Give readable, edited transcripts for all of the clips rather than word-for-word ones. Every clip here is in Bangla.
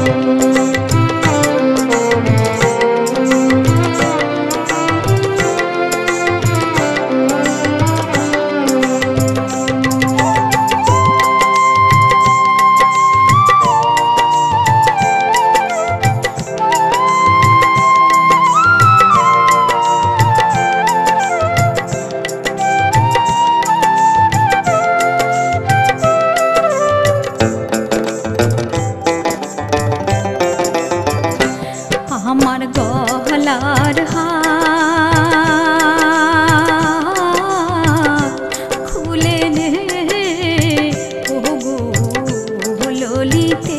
गलार खुले ने गो ललिते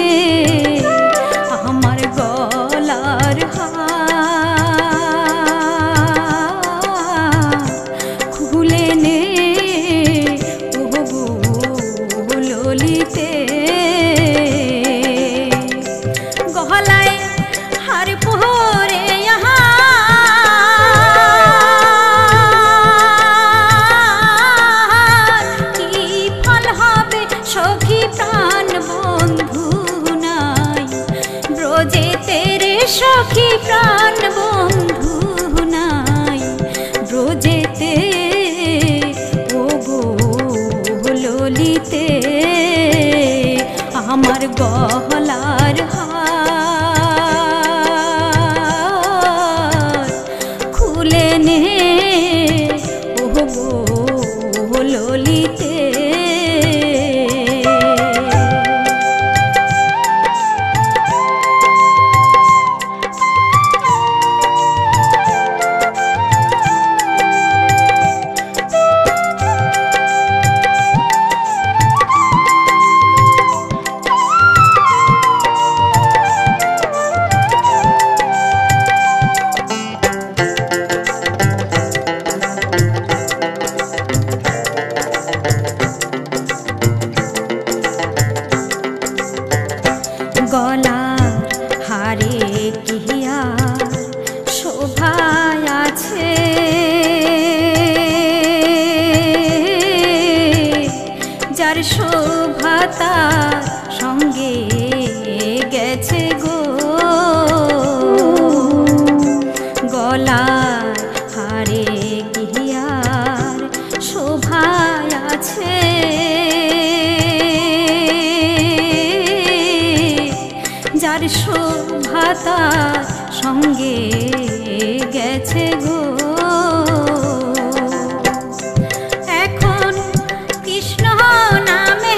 हमार गलार खुले ने गो ललिते गलाय हार पोहरे यहाँ की फल हबे सखी प्राण बंधु नाई ब्रजे तेरे सखी प्राण बंधु नाई ब्रजेते ओ गो ललिते हमार गलार खुले ने ओ गो ललिते गलार हारे किया शोभाय आछे जार शोभा तार संगे गेछे गो गलार हारे कियार शोभाय आछे जार शोभा तार संगे गेछे गो एखन कृष्ण नामे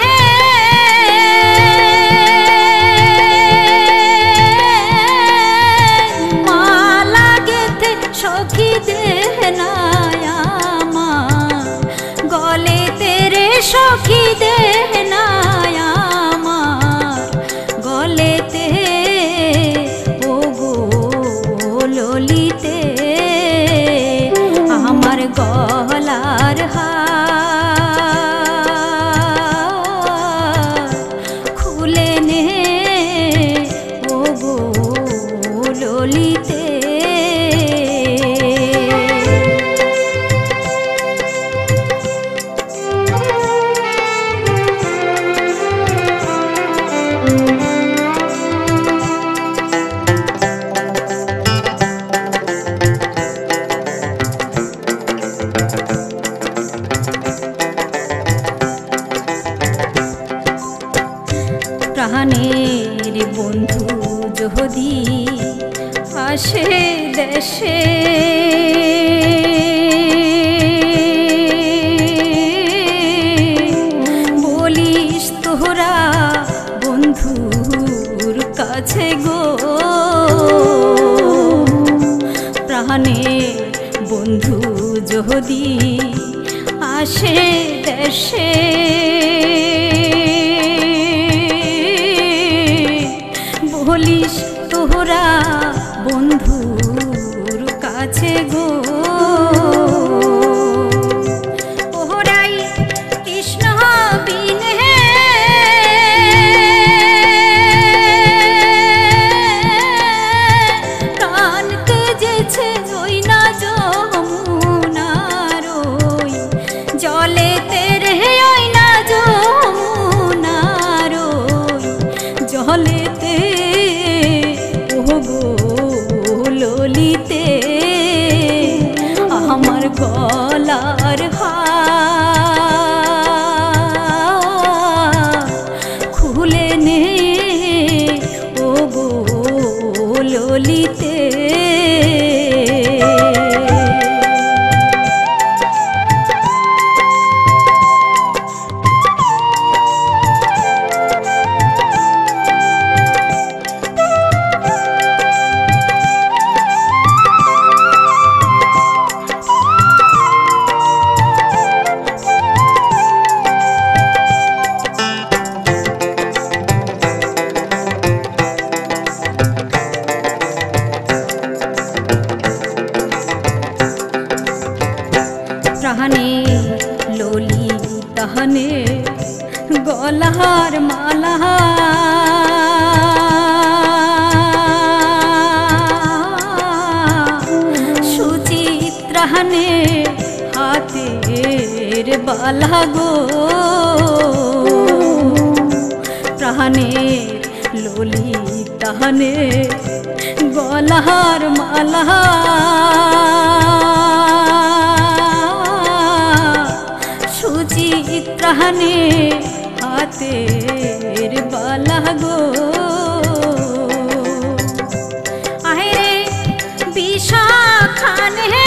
माला गेथे सखी देहनाय आमार गले तेरे सखी देहनाय आमार गलेते ओ गो ललिते हमार गलार खुले ने ओ गो ललिते प्राणेर बंधु जदि आशे देशे बलिस तोरा बंधुर काछे गो प्राणेर बंधु जदि आशे देशे बलिस तोरा बंधुर काछे गो ओहराई कृष्ण बिने प्राण तेजेछे ओई ना যমুনার ওই जले तेरे ओई ना যমুনার ওই जले तेरे নে ও গো ললিতে। প্রাণে ললি তাহানে গলার মালা সুচিত্রাহানে হাতের বালা গো। প্রাণে ললি তাহানে গলার মালা সুচিত্রাহানে হাতের বালা গো। আরে বিশাখানে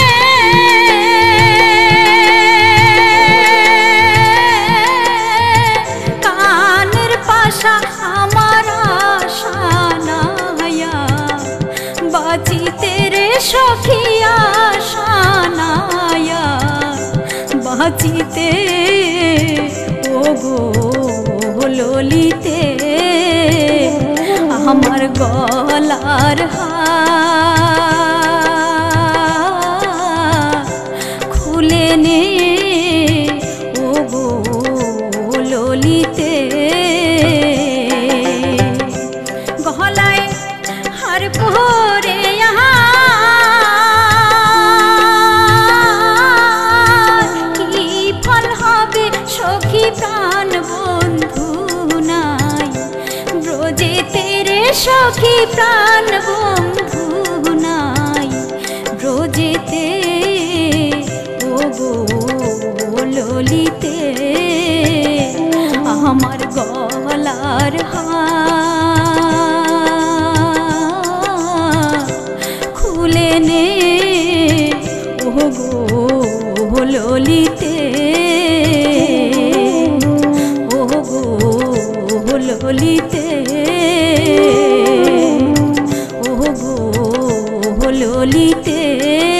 কানের পাশা আমার আশা নায়া বাঁচিতে রে সখী আশা নায়া বাঁচিতে ও গো ললিতে। আমার গলার হার খুলে নে ও গো ললিতে। গলায় হার পরে সখী প্রাণ বন্ধু নাই ব্রজেতে রে সখী প্রাণ বন্ধু নাই ব্রজেতে ও গো ললিতে। আমার গলার হার খুলে নে ও গো ললিতে। ললিতে ও গো ললিতে।